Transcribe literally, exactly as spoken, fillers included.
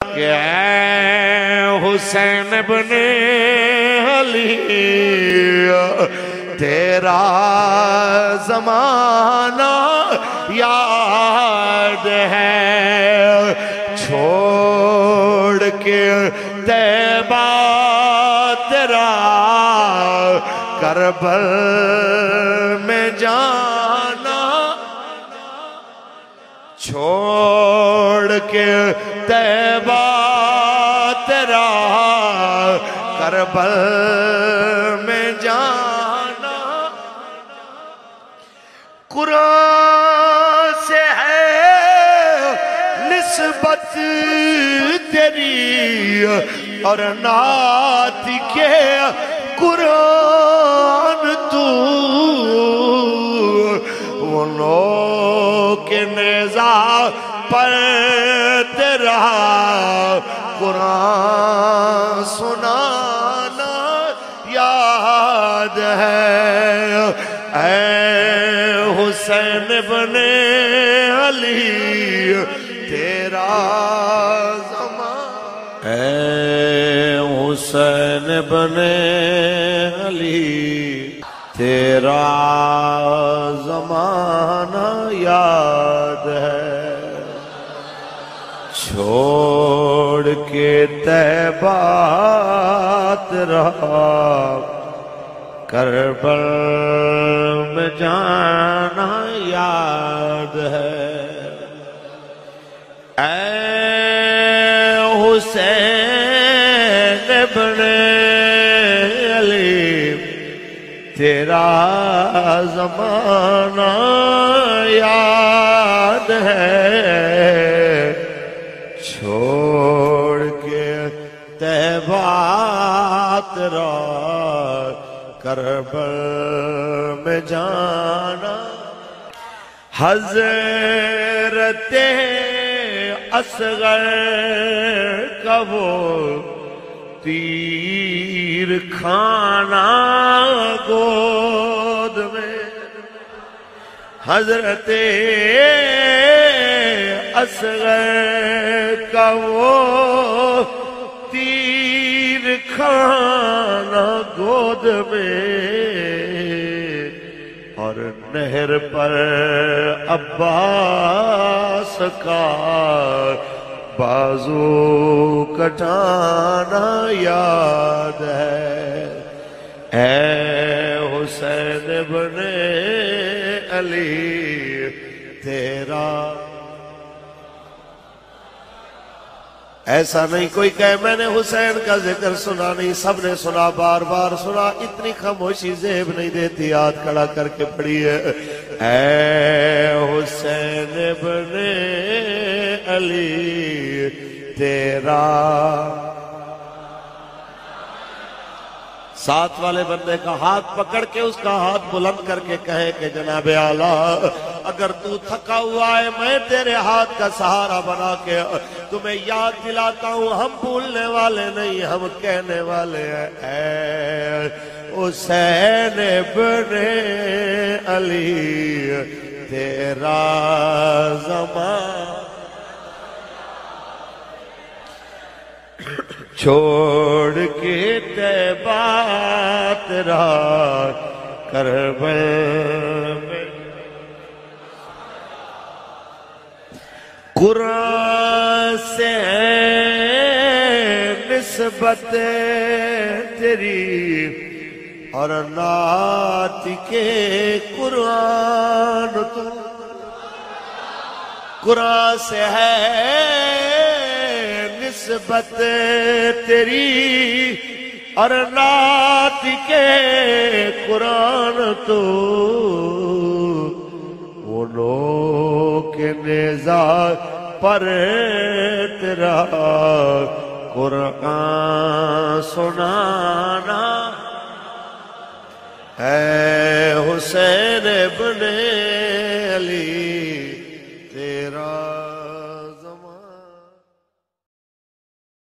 کہ اے حسین ابن علی تیرا زمانہ یاد ہے چھوڑ کے طیبہ تیرا کربل میں جانا چھوڑ کے طیبہ تیرا کربل میں جانا قرآن سے ہے نسبت تیری اور نعت کے قرآن تو وہ نو کے نیزہ پر تیرا قرآن سنانا یاد ہے اے حسین ابن علی تیرا زمان اے حسین ابن علی تیررا زمانہ یاد ہے چھوڑ کے طیبہ تیرا کربل میں جانا یاد ہے اے حسین ابن علی تیرا زمانہ یاد ہے چھوڑ کے طیبہ تیرا کربل میں جانا حضرت اصغر کا وہ تیر کھانا گود میں حضرت اصغر کا وہ تیر کھانا گود میں اور نہر پر عباس کا بازو کٹانا یاد ہے اے حسین ابن علی تیرا ایسا نہیں کوئی کہے میں نے حسین کا ذکر سنا نہیں سب نے سنا بار بار سنا اتنی خاموشی زیب نہیں دیتی ہاتھ کھڑا کر کے پڑھی ہے اے حسین ابن علی تیرا ساتھ والے بندے کا ہاتھ پکڑ کے اس کا ہاتھ بلند کر کے کہے کہ جناب اعلیٰ اگر تو تھکا ہوا ہے میں تیرے ہاتھ کا سہارا بنا کے تمہیں یاد دلاتا ہوں ہم بھولنے والے نہیں ہم کہنے والے ہیں اے حسین ابن علی تیرا زمان چھوڑ کے طیبہ تیرا کربل میں قرآن سے نسبت تیری اور نعت کے قرآن تو قرآن سے ہے نسبت تیری اور نعت کے قرآن تو وہ لوگ کے نیزہ پر تیرا قرآن سنانا اے حسین ابن